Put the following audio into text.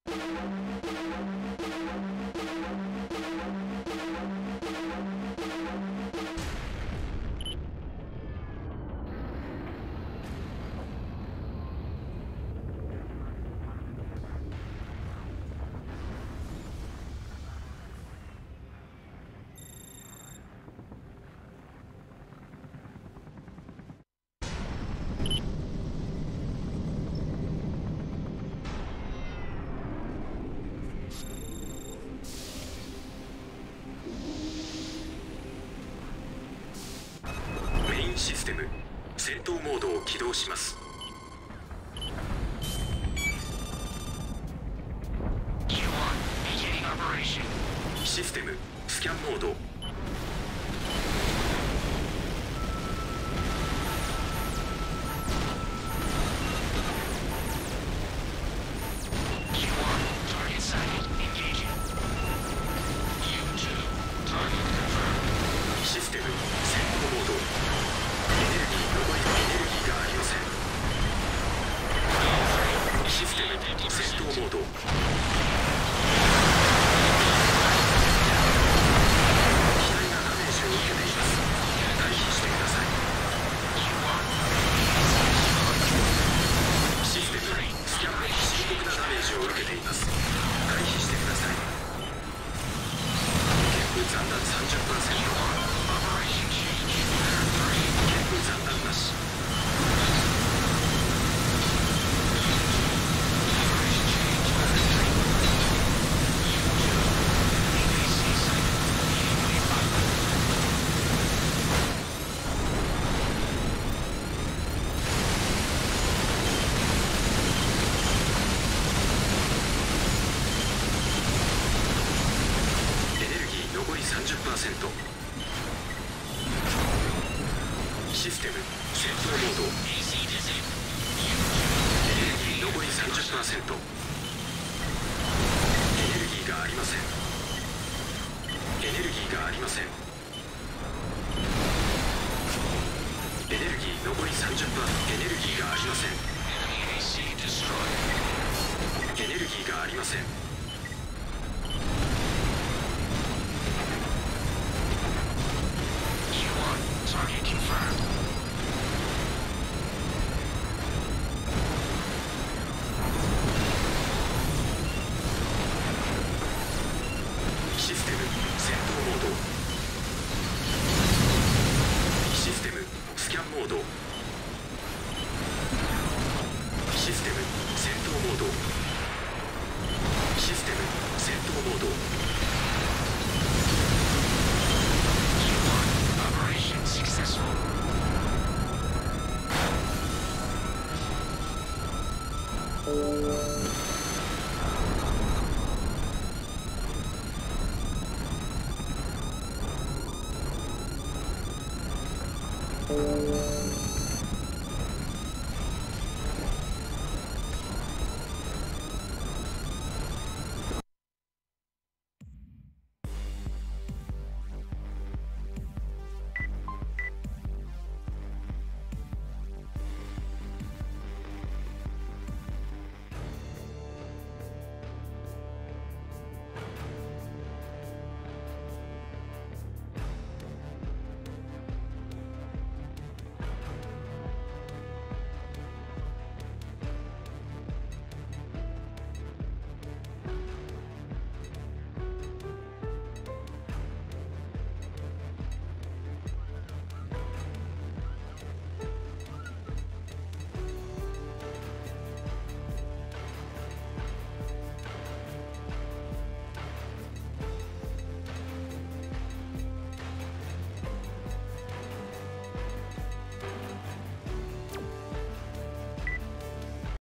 システム戦闘モードを起動します。システムスキャンモード。システム戦闘モード。エネルギー残りエネルギーがありません。システム戦闘モード。機体がダメージを受けています。退避してください。システムスキャン深刻なダメージを受けています。退避してください。血分残弾 30%。残弾なし。エネルギー残り 30%。システム戦闘モード。エネルギー残り 30%。エネルギーがありません。エネルギーがありません。エネルギー残り 30%。エネルギーがありません。エネルギーがありません。システム戦闘モード。システムスキャンモード。システム戦闘モード。システム戦闘モード。